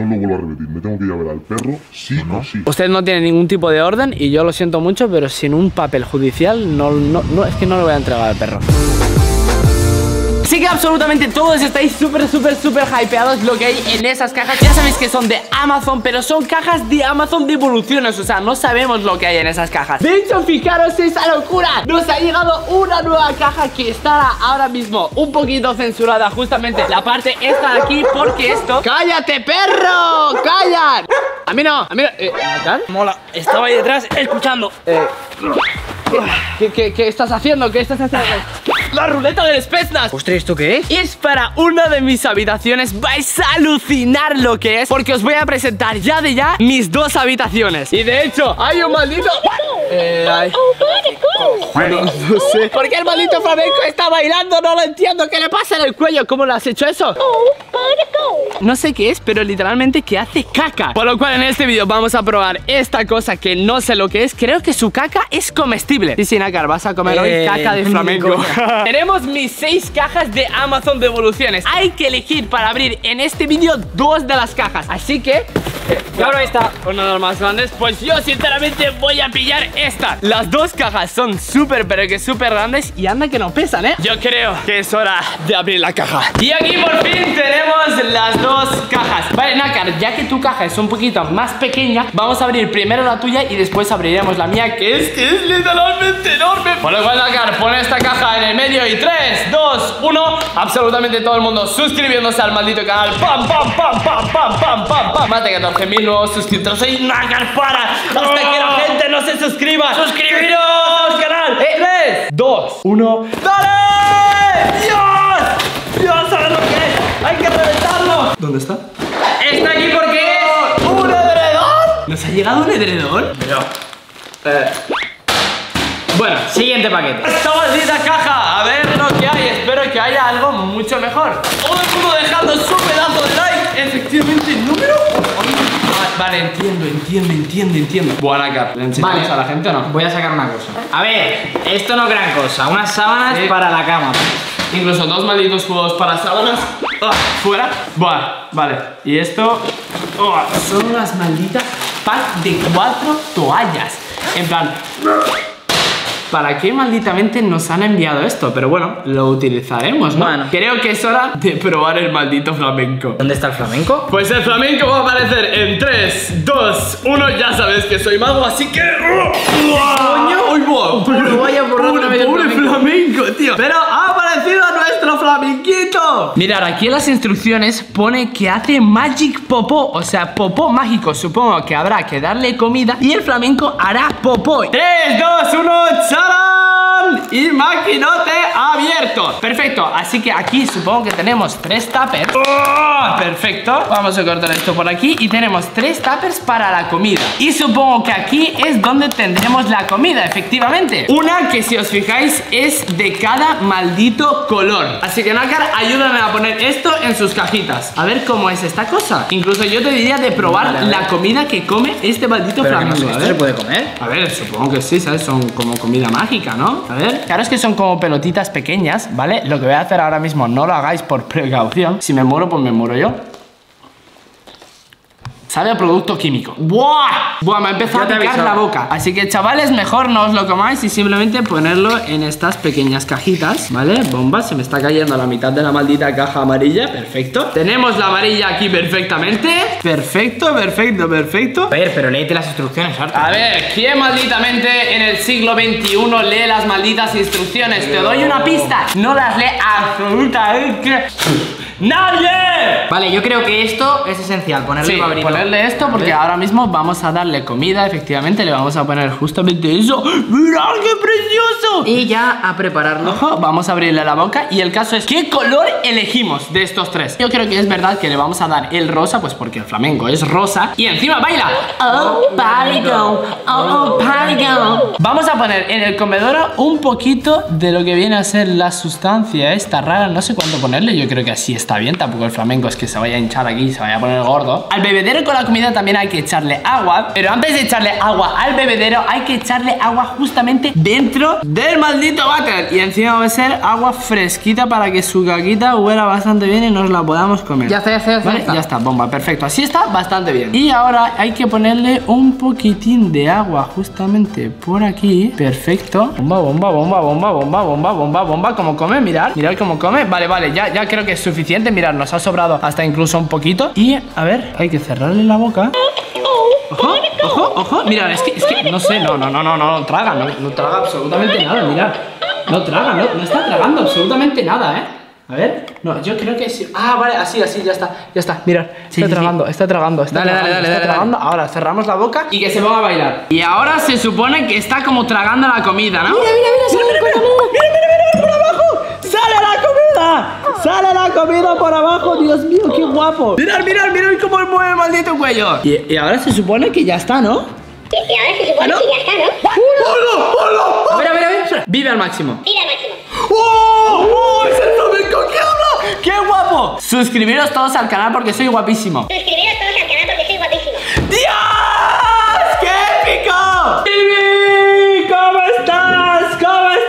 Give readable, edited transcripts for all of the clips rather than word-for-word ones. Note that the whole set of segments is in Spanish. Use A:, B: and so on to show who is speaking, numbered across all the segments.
A: lo vuelvo a repetir. Me tengo que llevar al perro sí o sí.
B: Usted no tiene ningún tipo de orden y yo lo siento mucho, pero sin un papel judicial es que no le voy a entregar al perro. Así que absolutamente todos estáis súper hypeados lo que hay en esas cajas. Ya sabéis que son de Amazon, pero son cajas de Amazon de evoluciones. O sea, no sabemos lo que hay en esas cajas. De hecho, fijaros esa locura. Nos ha llegado una nueva caja que está ahora mismo un poquito censurada. Justamente la parte esta de aquí, porque esto... ¡Cállate, perro! ¡Callan! A mí no, ¿Nacar?
C: Mola, estaba ahí detrás escuchando.
B: ¿Qué estás haciendo? ¿Qué estás haciendo? La ruleta del Spetsnaz.
C: Ostras, ¿esto qué es?
B: Es para una de mis habitaciones. Vais a alucinar lo que es, porque os voy a presentar ya mis dos habitaciones. Y de hecho, hay un maldito... no sé. ¿Por qué el maldito flamenco está bailando? No lo entiendo. ¿Qué le pasa en el cuello? ¿Cómo lo has hecho eso? No sé qué es, pero literalmente que hace caca. Por lo cual en este vídeo vamos a probar esta cosa que no sé lo que es. Creo que su caca es comestible. Sí, sí, Nácar, vas a comer hoy caca de flamenco. Tenemos mis 6 cajas de Amazon de evoluciones. Hay que elegir para abrir en este vídeo 2 de las cajas. Así que...
C: Claro, esta.
B: Una de las más grandes. Pues yo sinceramente voy a pillar esta. Las 2 cajas son pero que súper grandes. Y anda que no pesan, ¿eh? Yo creo que es hora de abrir la caja. Y aquí por fin tenemos las 2 cajas. Vale, Nácar, ya que tu caja es un poquito más pequeña, vamos a abrir primero la tuya y después abriremos la mía, que es literalmente enorme. Por lo cual, Nácar, pon esta caja en el medio y 3, 2, 1. Absolutamente todo el mundo suscribiéndose al maldito canal. ¡Pam, pam, pam, pam, pam, pam, pam, pam! Más de 14.000 nuevos suscriptores. ¡Soy Nácar, para! ¡Hasta que la gente no se suscriba! ¡Suscribiros al canal! 3, 2, 1. ¡Dale! ¡Dios! ¡Dios, ¿sabes lo que es! ¡Hay que reventarlo! ¿Dónde está?
C: Está aquí porque es
B: ¡un edredón! ¿Nos ha llegado un edredón?
C: Bueno, siguiente paquete.
B: Esta maldita caja, a ver lo que hay. Espero que haya algo mucho mejor. Todo el mundo dejando su pedazo de like. Efectivamente, el número. Vale, entiendo. Buena Nácar, ¿le enseñamos a la gente o no?
C: Voy a sacar una cosa. A ver, esto no es gran cosa. Unas sábanas para la cama.
B: Incluso 2 malditos juegos para sábanas. Fuera. Buah, vale. Y esto son unas malditas pack de 4 toallas. En plan, ¿para qué malditamente nos han enviado esto? Pero bueno, lo utilizaremos, ¿no?
C: Bueno.
B: Creo que es hora de probar el maldito flamenco.
C: ¿Dónde está el flamenco?
B: Pues el flamenco va a aparecer en 3, 2, 1. Ya sabes que soy mago, así que... ¡Coño! ¡Uy, wow! Pobre flamenco, tío. Pero ha aparecido nuestro flamenquito. Mirad, aquí en las instrucciones pone que hace Magic Popó. O sea, popó mágico. Supongo que habrá que darle comida y el flamenco hará popó. 3, 2, 1, ¡tarán! Y maquinote abierto. Perfecto, así que aquí supongo que tenemos 3 tuppers. Perfecto. Vamos a cortar esto por aquí. Y tenemos 3 tuppers para la comida. Y supongo que aquí es donde tendremos la comida, efectivamente. Una que, si os fijáis, es de cada maldito color. Así que, Nácar, ayúdame a poner esto en sus cajitas. A ver cómo es esta cosa. Incluso yo te diría de probar la comida que come este maldito flamenco.
C: ¿Esto se puede comer?
B: A ver, supongo que sí, ¿sabes? Son como comida mágica, ¿no? A ver. Claro, es que son como pelotitas pequeñas, ¿vale? Lo que voy a hacer ahora mismo, no lo hagáis por precaución. Si me muero, pues me muero yo. Sabe a producto químico. ¡Buah! Buah, me ha empezado a picar la boca. Así que, chavales, mejor no os lo comáis y simplemente ponerlo en estas pequeñas cajitas, ¿vale? Bomba, se me está cayendo la mitad de la maldita caja amarilla. Perfecto. Tenemos la amarilla aquí perfectamente. Perfecto.
C: A ver, pero léete las instrucciones, Arthur.
B: A ver, ¿quién malditamente en el siglo XXI lee las malditas instrucciones? Te doy una pista. No las lee absolutamente ¡nadie!
C: Vale, yo creo que esto es esencial, ponerle favorito.
B: Ponerle esto porque ahora mismo vamos a darle comida. Efectivamente, le vamos a poner justamente eso. ¡Mirad qué precioso!
C: Y ya a prepararlo.
B: Ojo, vamos a abrirle la boca. Y el caso es, ¿qué color elegimos de estos 3? Yo creo que es verdad que le vamos a dar el rosa, pues porque el flamenco es rosa. Y encima baila. Oh, party girl. Oh, party girl. Vamos a poner en el comedor un poquito de lo que viene a ser la sustancia esta rara. No sé cuánto ponerle, yo creo que así está está bien, tampoco el flamenco es que se vaya a hinchar aquí y se vaya a poner gordo. Al bebedero con la comida también hay que echarle agua, pero antes de echarle agua al bebedero hay que echarle agua justamente dentro del maldito váter. Y encima va a ser agua fresquita para que su caquita huela bastante bien y nos la podamos comer.
C: Ya está.
B: Vale, ya está, bomba, perfecto. Así está bastante bien. Y ahora hay que ponerle un poquitín de agua justamente por aquí. Perfecto. Bomba. Como come, mirad cómo come. Vale, ya creo que es suficiente. Mirad, nos ha sobrado hasta incluso un poquito. Y a ver, hay que cerrarle la boca. Ojo. Mirad, es que no sé, no traga, no traga absolutamente nada, mirad. No traga, no está tragando absolutamente nada, A ver, no, yo creo que sí. Ah, vale, así, ya está. Mirad, está tragando. Dale. Ahora cerramos la boca y que se ponga a bailar. Y ahora se supone que está como tragando la comida, ¿no? Mira, por abajo. Sale la comida por abajo. Dios mío, qué guapo. Mirad cómo mueve el maldito cuello. Y ahora se supone que ya está, ¿no? ¡Hola! A ver. Vive al máximo. ¡Oh! ¡Es el flamenco que habla! ¡Qué guapo! Suscribiros todos al canal porque soy guapísimo. ¡Dios! ¡Qué épico! ¡Vivi! ¿Cómo estás?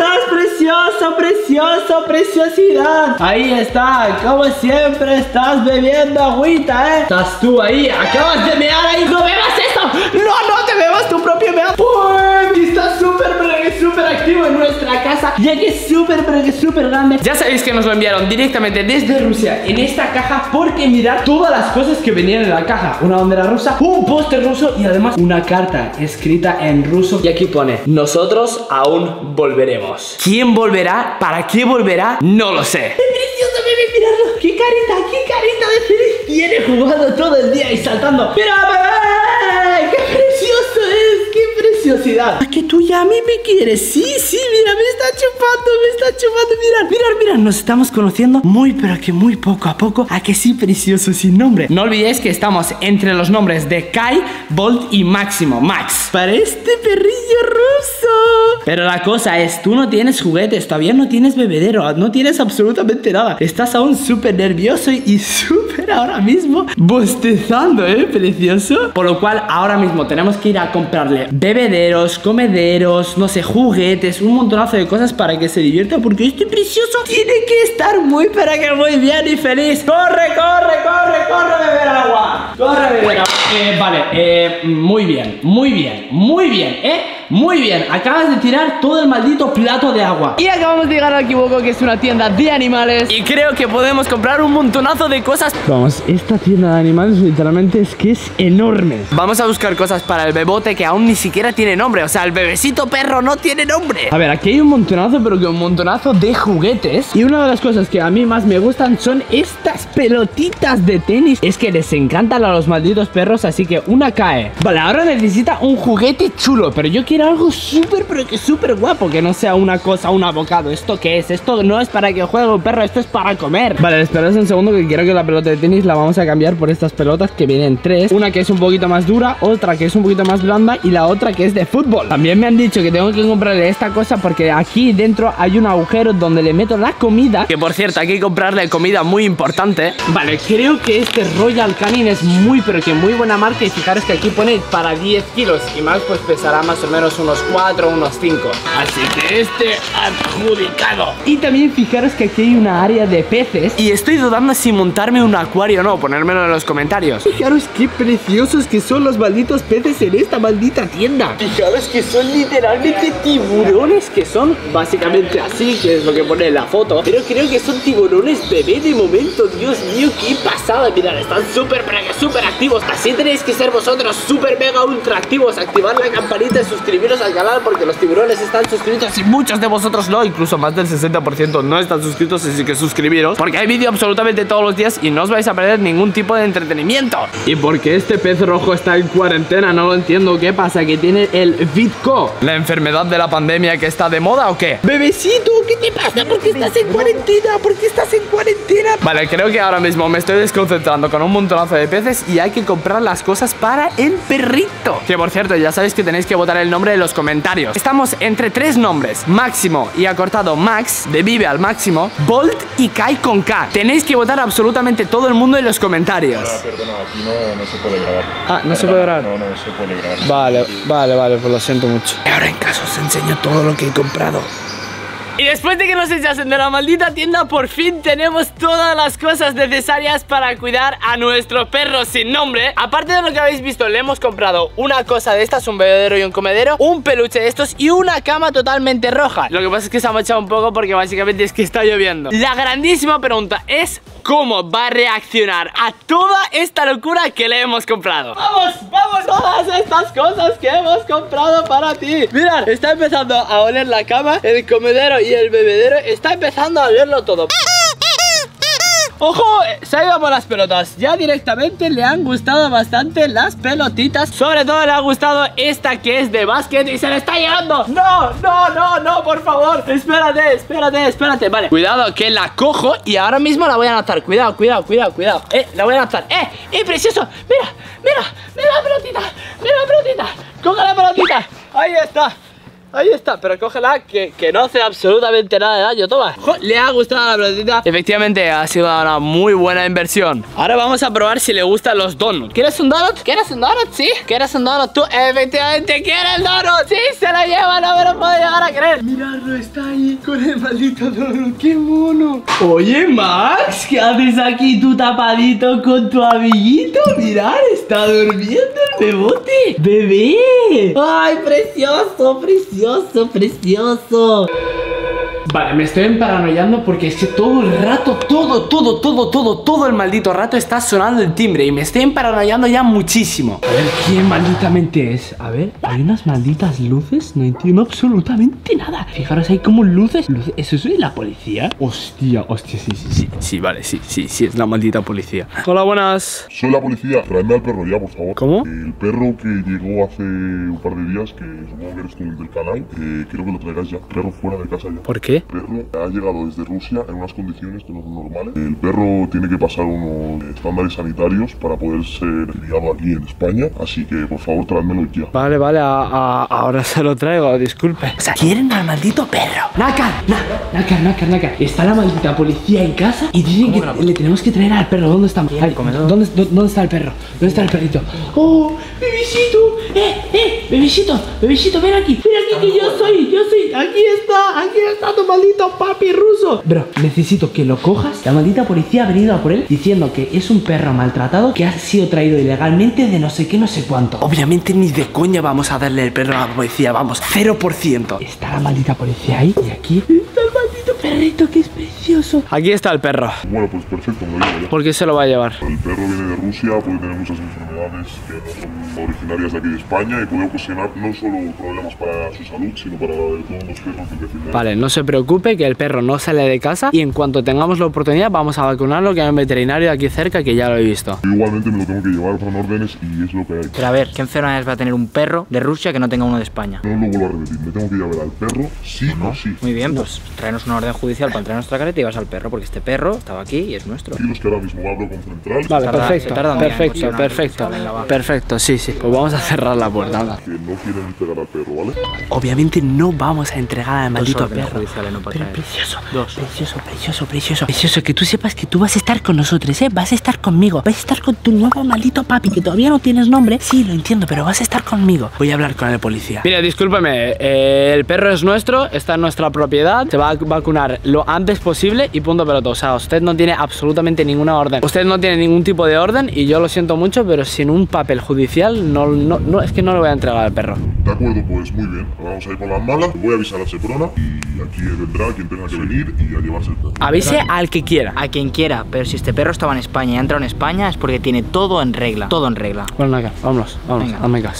B: Preciosidad. Ahí está, como siempre estás bebiendo agüita, Estás tú ahí, acabas de mear ahí. ¡No bebas esto! ¡No te bebas tu propio meado! ¡Uy! Está súper activo en nuestra casa, ya que es súper grande. Ya sabéis que nos lo enviaron directamente desde Rusia en esta caja, porque mirad todas las cosas que venían en la caja. Una bandera rusa, un póster ruso y además una carta escrita en ruso. Y aquí pone: nosotros aún volveremos. ¿Quién volverá? ¿Para qué volverá? No lo sé. ¡Qué precioso, bebé! Miradlo. ¡Qué carita de feliz! Viene jugando todo el día y saltando. ¡Mira, bebé! ¡Qué precioso es! ¡Qué preciosidad! ¿A que tú ya a mí me quieres? Sí, mira, me está chupando. Mirad, nos estamos conociendo muy, pero que muy poco a poco. ¿A que sí, precioso, sin nombre? No olvidéis que estamos entre los nombres de Kai, Bolt y Máximo, Max. Para este perrillo ruso. Pero la cosa es, tú no tienes juguetes, todavía no tienes bebedero, no tienes absolutamente nada. Estás aún súper nervioso y súper ahora mismo bostezando, precioso. Por lo cual ahora mismo tenemos que ir a comprarle bebederos, comederos, no sé, juguetes, un montonazo de cosas para que se divierta, porque este precioso tiene que estar muy bien y feliz. ¡Corre, beber agua! Vale, muy bien, acabas de tirar todo el maldito plato de agua. Y acabamos de llegar al Equivoco, que es una tienda de animales, y creo que podemos comprar un montonazo de cosas. Vamos, esta tienda de animales literalmente es que es enorme. Vamos a buscar cosas para el bebote que aún ni siquiera tiene nombre. O sea, el bebecito perro no tiene nombre. A ver, aquí hay un montonazo, pero que un montonazo de juguetes. Y una de las cosas que a mí más me gustan son estas pelotitas de tenis. Es que les encantan a los malditos perros, así que una cae. Vale, ahora necesita un juguete chulo, pero yo quiero algo súper, pero que súper guapo, que no sea una cosa, un abocado. ¿Esto qué es? Esto no es para que juegue un perro, esto es para comer. Vale, esperad un segundo, que quiero que la pelota de tenis la vamos a cambiar por estas pelotas que vienen tres. Una que es un poquito más dura, otra que es un poquito más blanda y la otra que es de fútbol. También me han dicho que tengo que comprarle esta cosa porque aquí dentro hay un agujero donde le meto la comida, que por cierto hay que comprarle comida muy importante. Vale, creo que este Royal Canin es muy, pero que muy buena marca. Y fijaros que aquí pone para 10 kilos y más, pues pesará más o menos unos 4, unos 5. Así que este adjudicado. Y también fijaros que aquí hay una área de peces y estoy dudando si montarme un acuario o no. Ponérmelo en los comentarios. Fijaros qué preciosos que son los malditos peces en esta maldita tienda. Fijaros que son literalmente tiburones, que son básicamente así, que es lo que pone en la foto. Pero creo que son tiburones bebé de momento. Dios mío, qué pasada. Mirad, están súper, pero que súper activos. Así tenéis que ser vosotros, súper mega ultra activos. Activar la campanita y suscribiros al canal, porque los tiburones están suscritos y muchos de vosotros no. Incluso más del 60% no están suscritos, así que suscribiros, porque hay vídeo absolutamente todos los días y no os vais a perder ningún tipo de entretenimiento. Y porque este pez rojo está en cuarentena, no lo entiendo. ¿Qué pasa? ¿Que tiene el VidCo? ¿La enfermedad de la pandemia que está de moda o qué? Bebecito, ¿qué te pasa? ¿Por qué estás en cuarentena? ¿Por qué estás en cuarentena? Vale, creo que ahora mismo me estoy desconcentrando con un montonazo de peces y hay que comprar las cosas para el perrito. Que por cierto, ya sabéis que tenéis que votar el nombre nombre en los comentarios. Estamos entre 3 nombres: Máximo y acortado Max, de Vive al Máximo, Bolt y Kai con K. Tenéis que votar absolutamente todo el mundo en los comentarios.
A: Perdona, aquí no se puede grabar.
B: Ah, ¿no se puede grabar?
A: No se puede grabar.
B: Vale, pues lo siento mucho. Ahora en caso os enseño todo lo que he comprado. Y después de que nos echasen de la maldita tienda, por fin tenemos todas las cosas necesarias para cuidar a nuestro perro sin nombre. Aparte de lo que habéis visto, le hemos comprado una cosa de estas, un bebedero y un comedero, un peluche de estos y una cama totalmente roja. Lo que pasa es que se ha manchado un poco porque básicamente es que está lloviendo. La grandísima pregunta es: ¿cómo va a reaccionar a toda esta locura que le hemos comprado? ¡Vamos! Todas estas cosas que hemos comprado para ti. Mirad, está empezando a oler la cama, el comedero y el bebedero. Está empezando a olerlo todo. ¡Ojo! Se ha ido por las pelotas. Ya directamente le han gustado bastante las pelotitas. Sobre todo le ha gustado esta que es de básquet y se le está llegando. ¡No! Por favor. Espérate. Vale. Cuidado que la cojo y ahora mismo la voy a lanzar. Cuidado. La voy a lanzar. Precioso. Mira la pelotita. Coge la pelotita. Ahí está, pero cógela que no hace absolutamente nada de daño. Toma. Le ha gustado la pelotita. Efectivamente ha sido una muy buena inversión. Ahora vamos a probar si le gustan los donuts. ¿Quieres un donut? Sí. ¿Quieres un donut? Tú efectivamente quieres el donut. Sí, se lo lleva, no me lo puedo llegar a creer. Miradlo, está ahí con el maldito donut. ¡Qué mono! Oye, Max, ¿qué haces aquí tú tapadito con tu amiguito? Mirad, está durmiendo el bebote. ¡Bebé! ¡Ay, precioso! Vale, me estoy emparanoiando porque es que todo el rato, todo el maldito rato está sonando el timbre y me estoy emparanoiando ya muchísimo. A ver, ¿quién malditamente es? A ver, hay unas malditas luces, no entiendo absolutamente nada. Fijaros, hay como luces. ¿Eso es la policía? Hostia, sí, vale, sí, es la maldita policía. Hola, buenas.
A: Soy la policía, traedme al perro ya, por favor.
B: ¿Cómo?
A: El perro que llegó hace un par de días, que supongo que eres tú el del canal, quiero que lo traigas ya. Perro fuera de casa ya.
B: ¿Por qué?
A: El perro ha llegado desde Rusia en unas condiciones que no son normales. El perro tiene que pasar unos estándares sanitarios para poder ser criado aquí en España, así que por favor tráemelo ya.
B: Vale, ahora se lo traigo, disculpe. O sea, quieren al maldito perro. Nácar. Está la maldita policía en casa y dicen que le tenemos que traer al perro. ¿Dónde está? ¿Dónde está el perro? ¿Dónde está el perrito? ¡Oh, bebecito! Bebecito, ven aquí que yo soy. Aquí está tu maldito papi ruso. Bro, necesito que lo cojas. La maldita policía ha venido a por él diciendo que es un perro maltratado que ha sido traído ilegalmente de no sé qué, no sé cuánto. Obviamente ni de coña vamos a darle el perro a la policía, vamos, 0%. Está la maldita policía ahí y aquí está el maldito perrito que es precioso. Aquí está el perro.
A: Bueno, pues perfecto, me lo llevo ya.
B: ¿Por qué se lo va a llevar?
A: El perro viene de Rusia, puede tener muchas enfermedades que no son originarias de aquí de España y puede ocasionar no solo problemas para su salud, sino para la de todos los perros del vecindario.
B: Vale, no se preocupe que el perro no sale de casa y en cuanto tengamos la oportunidad vamos a vacunarlo, que hay un veterinario aquí cerca que ya lo he visto.
A: Yo igualmente me lo tengo que llevar con órdenes y es lo que hay.
C: Pero a ver, ¿qué enfermedades va a tener un perro de Rusia que no tenga uno de España?
A: No lo vuelvo a repetir, me tengo que llevar al perro sí o sí.
C: Muy bien, pues tráenos una orden judicial para entrar a nuestra careta y vas al perro, porque este perro estaba aquí y es nuestro.
A: Y los que ahora mismo hablo con Central.
B: Vale, perfecto, sí, pues vamos a cerrar la puerta.
A: Que no quieren entregar al perro, ¿vale?
B: Obviamente no vamos a entregar al maldito perro. Pero precioso, que tú sepas que tú vas a estar con nosotros, vas a estar conmigo, vas a estar con tu nuevo maldito papi, que todavía no tienes nombre. Sí, lo entiendo, pero vas a estar conmigo. Voy a hablar con el policía. Mira, discúlpeme, el perro es nuestro, está en nuestra propiedad, se va a vacunar lo antes posible y punto pelota. O sea, usted no tiene absolutamente ninguna orden. Usted no tiene ningún tipo de orden y yo lo siento mucho, pero sin un papel judicial no es que no le voy a entregar al perro.
A: De acuerdo, pues muy bien. Vamos a ir por las malas. Voy a avisar a Seprona y aquí vendrá quien tenga que venir y a llevarse el perro.
B: Avise al que quiera.
C: A quien quiera, pero si este perro estaba en España y ha entrado en España es porque tiene todo en regla. Todo en regla.
B: Bueno, acá, vámonos,
C: Venga.
B: dame caso.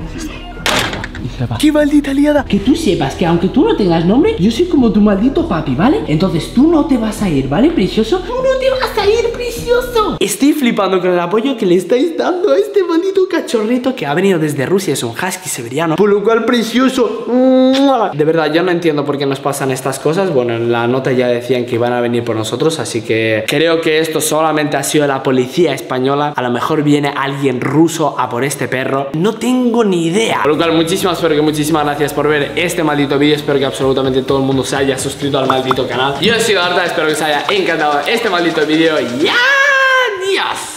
B: ¡Qué maldita liada! Que tú sepas que aunque tú no tengas nombre, yo soy como tu maldito papi, ¿vale? Entonces tú no te vas a ir, ¿vale, precioso? ¡Tú no te vas a ir, precioso! Estoy flipando con el apoyo que le estáis dando a este maldito cachorrito que ha venido desde Rusia. Es un husky siberiano, por lo cual precioso. De verdad, yo no entiendo por qué nos pasan estas cosas. Bueno, en la nota ya decían que iban a venir por nosotros, así que creo que esto solamente ha sido la policía española. A lo mejor viene alguien ruso a por este perro. No tengo ni idea. Por lo cual, muchísimas gracias por ver este maldito vídeo. Espero que absolutamente todo el mundo se haya suscrito al maldito canal. Yo he sido Arta, espero que os haya encantado este maldito vídeo. ¡Y adiós!